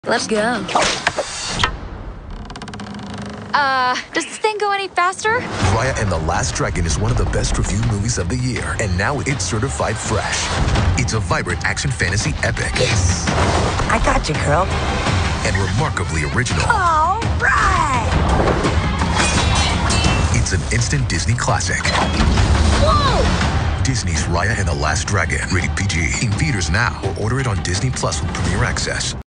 Let's go. Does this thing go any faster? Raya and the Last Dragon is one of the best reviewed movies of the year, and now it's certified fresh. It's a vibrant action fantasy epic. Yes! I got you, girl. And remarkably original. All right! It's an instant Disney classic. Whoa! Disney's Raya and the Last Dragon, rated PG. In theaters now, or order it on Disney Plus with Premier Access.